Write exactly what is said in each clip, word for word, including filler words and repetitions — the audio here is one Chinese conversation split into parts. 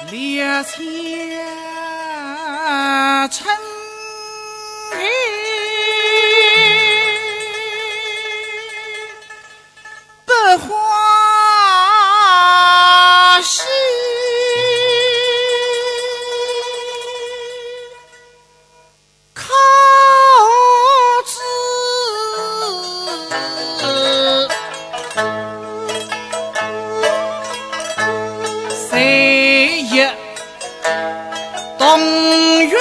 列下尘埃，百花喜，靠子谁也动员。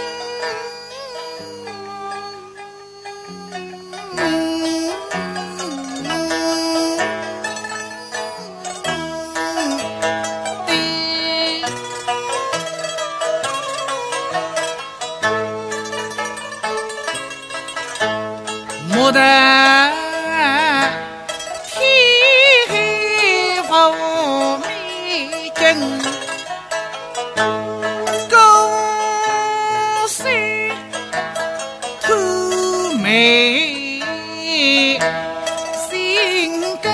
牡丹天后美景，高山土美心根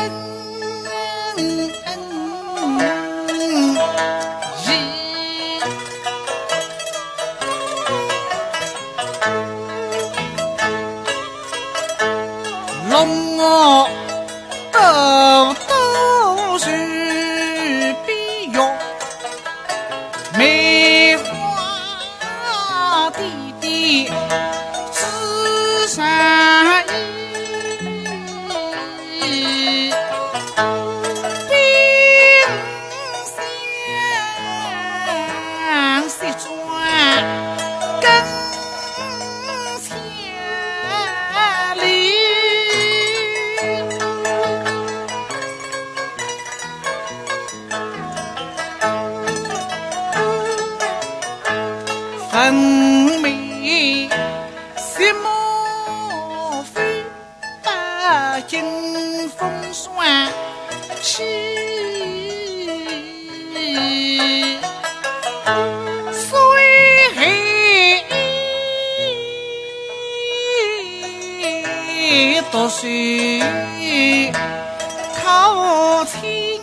意。龙我豆豆是碧玉，梅花弟弟紫衫衣，冰箱西装跟千里。分明什么非北京风霜起，虽读书靠亲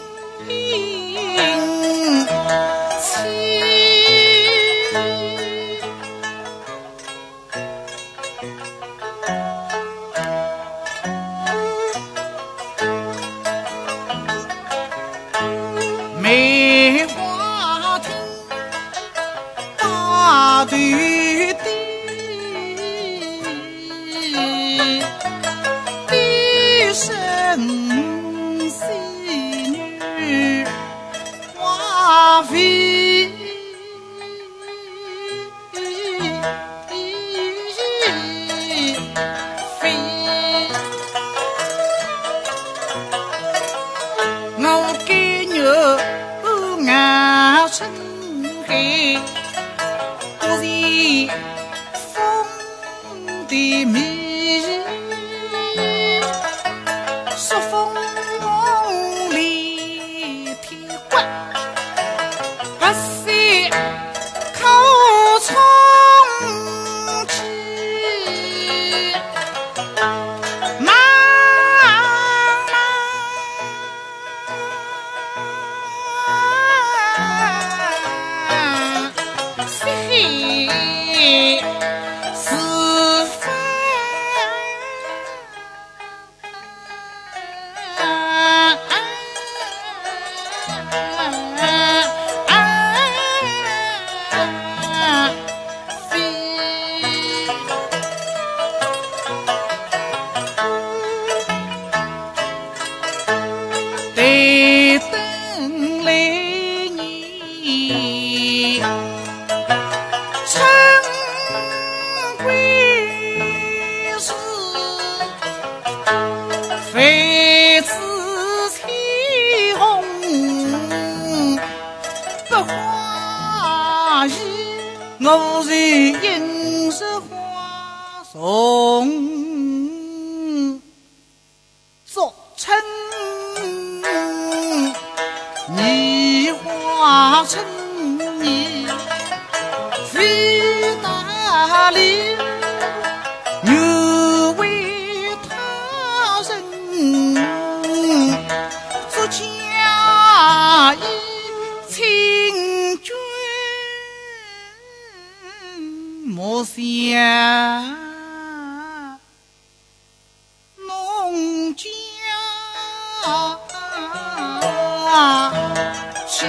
梅花厅大对地，低声细女花飞，飞我给你春黑，不是风的迷，说风里天怪，不是靠冲气，妈是非得等来你成归时，妃子起哄不花衣，我是应是花送作称你花称你飞哪里，又为他人做嫁衣亲眷。 家农家亲，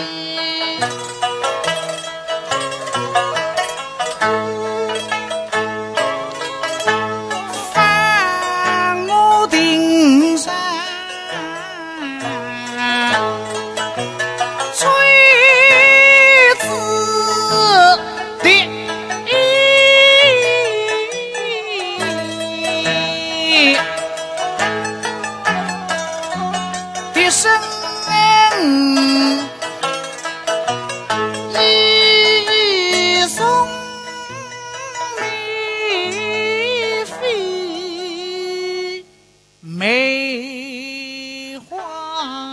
放我顶上吹子的的声一送梅飞梅花。